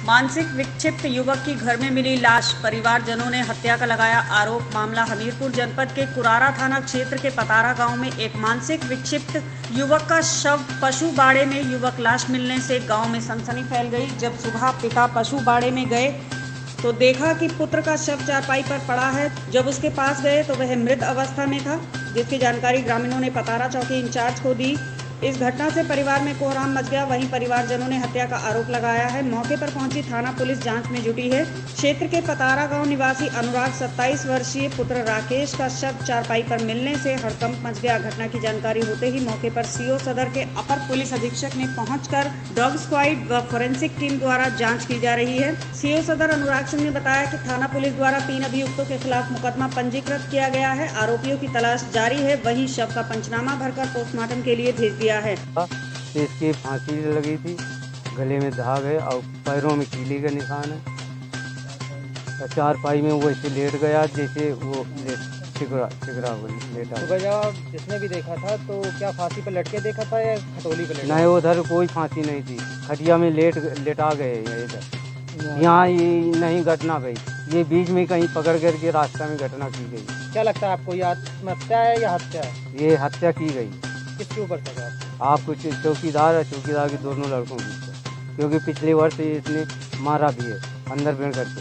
मानसिक विक्षिप्त युवक की घर में मिली लाश, परिवारजनों ने हत्या का लगाया आरोप। मामला हमीरपुर जनपद के कुरारा थाना क्षेत्र के पतारा गांव में एक मानसिक विक्षिप्त युवक का शव पशु बाड़े में युवक लाश मिलने से गांव में सनसनी फैल गई। जब सुबह पिता पशु बाड़े में गए तो देखा कि पुत्र का शव चारपाई पर पड़ा है। जब उसके पास गए तो वह मृत अवस्था में था, जिसकी जानकारी ग्रामीणों ने पतारा चौकी इंचार्ज को दी। इस घटना से परिवार में कोहराम मच गया। वहीं परिवारजनों ने हत्या का आरोप लगाया है। मौके पर पहुंची थाना पुलिस जांच में जुटी है। क्षेत्र के पतारा गांव निवासी अनुराग 27 वर्षीय पुत्र राकेश का शव चारपाई पर मिलने से हड़कंप मच गया। घटना की जानकारी होते ही मौके पर सीओ सदर के अपर पुलिस अधीक्षक ने पहुंचकर डॉग स्क्वाड व फोरेंसिक टीम द्वारा जाँच की जा रही है। सीओ सदर अनुराग सिंह ने बताया कि थाना पुलिस द्वारा 3 अभियुक्तों के खिलाफ मुकदमा पंजीकृत किया गया है। आरोपियों की तलाश जारी है। वहीं शव का पंचनामा भरकर पोस्टमार्टम के लिए भेज दिया है। इसकी फांसी लगी थी, गले में दाग है और पैरों में कीली का निशान है। चारपाई में वो ऐसे लेट गया जैसे वो चिकरा लेटा। सुबह जब जिसने भी देखा था तो क्या फांसी पर लटके देखा था या खटोली पर लटका? नहीं, उधर कोई फांसी नहीं थी, खटिया में लेटा गए इधर। यहाँ ये नहीं घटना गई, ये बीच में कहीं पकड़ करके रास्ता में घटना की गई। क्या लगता है आपको, ये आत्महत्या है या हत्या है? ये हत्या की गई। किसके ऊपर था आपको? चौकीदार और चौकीदार के दोनों लड़कों की, क्योंकि पिछले वर्ष इसने मारा भी है अंदर बैठ करके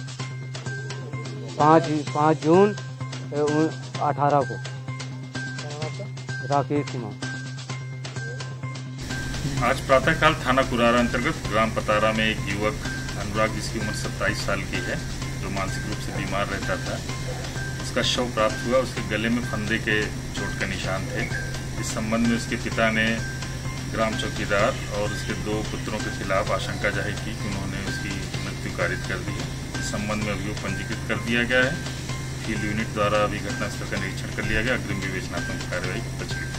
5 जून 18 को। राकेश कुमार। आज प्रातःकाल थाना कुरारा अंतर्गत ग्राम पतारा में एक युवक अनुराग, जिसकी उम्र 27 साल की है, जो मानसिक रूप से बीमार रहता था, उसका शव प्राप्त हुआ। उसके गले में फंदे के चोट का निशान थे। इस संबंध में उसके पिता ने ग्राम चौकीदार और उसके 2 पुत्रों के खिलाफ आशंका जाहिर की कि उन्होंने उसकी मृत्यु कारित कर दी है। इस संबंध में अभियोग पंजीकृत कर दिया गया है। फील्ड यूनिट द्वारा अभी घटनास्थल का निरीक्षण कर लिया गया। अग्रिम विवेचनात्मक कार्रवाई प्रचलित